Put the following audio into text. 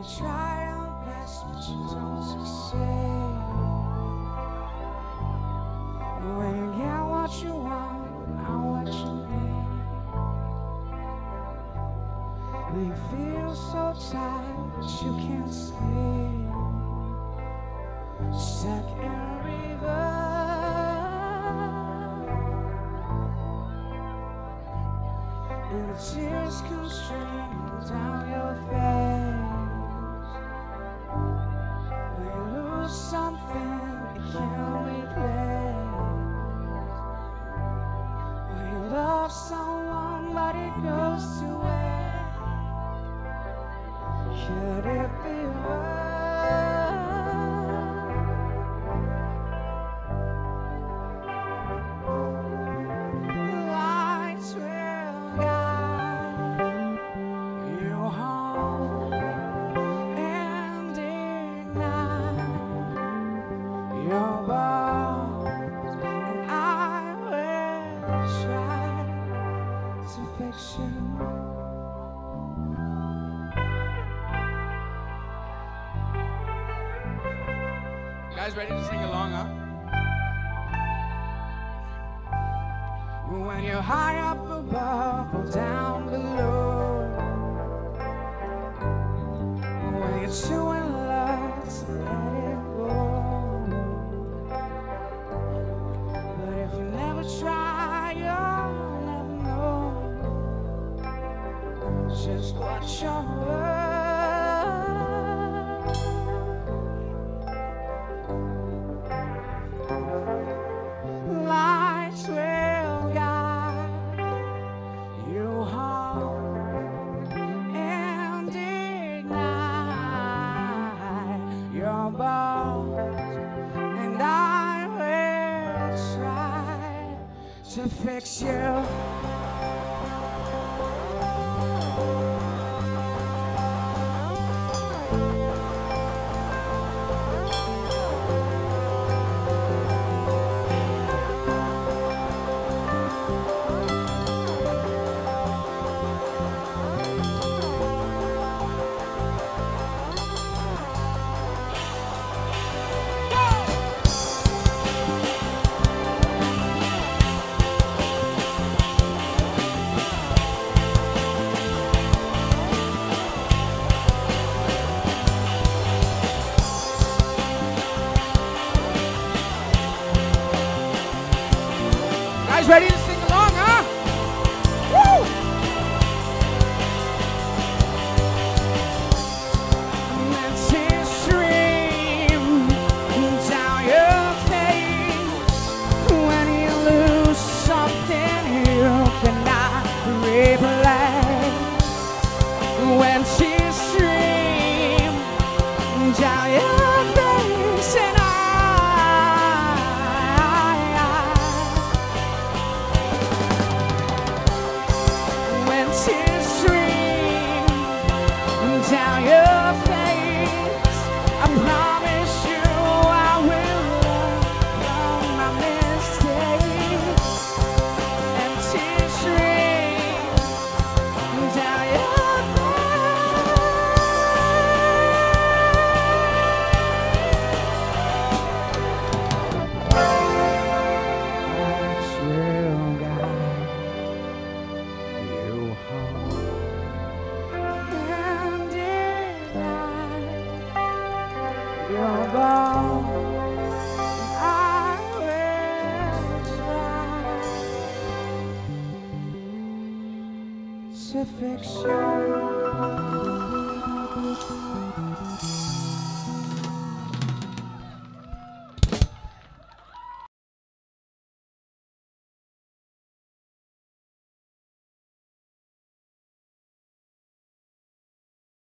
try your best, but you don't succeed. When you get what you want, not what you need. When you feel so tired, but you can't sleep. Stuck in a river, and the tears come streaming down your face. When you lose something you can't replace. When you love someone but it goes to waste. Could it be worse? You guys ready to sing along, huh? When you're high up above or down below, when you're too in love to let it go. But if you never try, you'll never know just what you're worth. Lights will guide you home and ignite your bones, and I will try to fix you. Guys ready to sing along, huh? Woo! Let tears stream down your face when you lose something you cannot replace. When tears stream